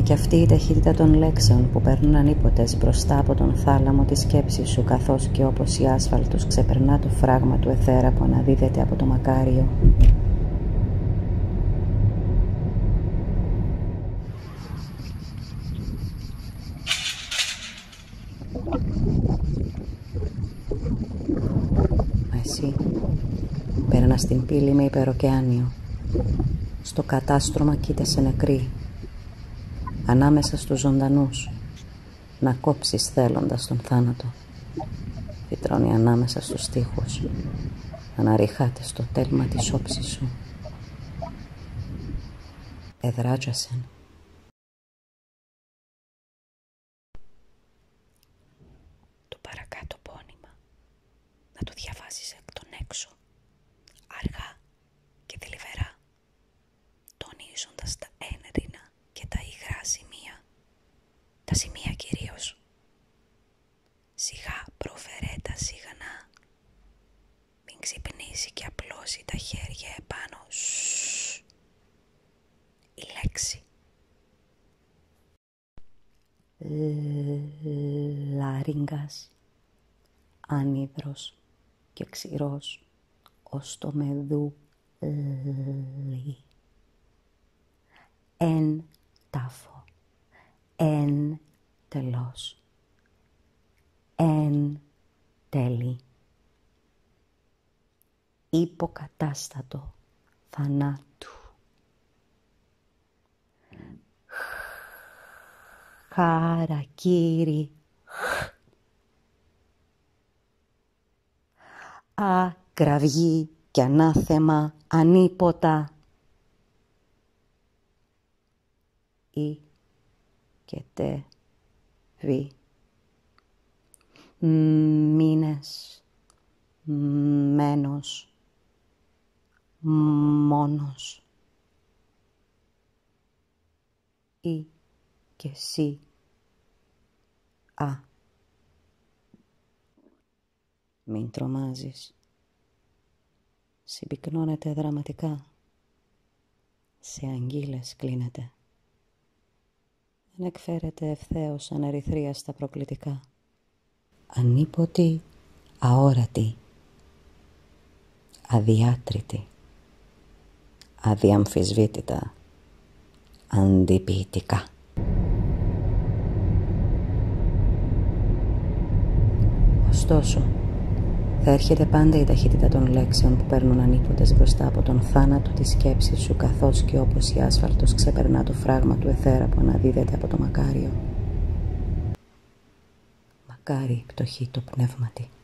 Κι αυτή η ταχύτητα των λέξεων που παίρνουν ανίποτες μπροστά από τον θάλαμο της σκέψης σου, καθώς και όπως η άσφαλτος ξεπερνά το φράγμα του αιθέρα που αναδίδεται από το μακάριο. Μα εσύ πέρνας την πύλη με υπεροκεάνιο. Στο κατάστρωμα κοίτασε νεκρή, ανάμεσα στους ζωντανούς, να κόψεις θέλοντας τον θάνατο. Φυτρώνει ανάμεσα στους τοίχους, αναρριχάται στο τέλμα της όψης σου. Εδράτζασεν. Το παρακάτω πόνημα να το διαβάσεις εκ των έξω, αργά και θλιβερά, τονίζοντας τα ένρινα και τα υγρά σημεία, τα σημεία κυρίως. Σιγά προφερέ τα σιγανά, μην ξυπνήσει και απλώσει τα χέρια επάνω. Η λέξη λάριγγας, ανίδρος και ξηρός ως το μεδούλι. Εν τάφο, εν τελώς, εν τέλει. Υποκατάστατο θανάτου. Χαρακύρι. Ακραυγή και ανάθεμα ανίποτα. Ή και τε βι. Μήνες, μένος, μόνος. Ή και σι. Α. Μην τρομάζεις. Συμπυκνώνεται δραματικά. Σε αγγείλες κλείνεται. Δεν εκφέρεται ευθέως ανερυθρία στα προκλητικά. Ανίποτη, αόρατη, αδιάτρητη, αδιαμφισβήτητα, αντιποιητικά. Ωστόσο, θα έρχεται πάντα η ταχύτητα των λέξεων που παίρνουν ανίποτες μπροστά από τον θάνατο της σκέψης σου, καθώς και όπως η άσφαλτος ξεπερνά το φράγμα του αιθέρα που αναδίδεται από το μακάριο. Μακάρι η πτωχή το πνεύματι.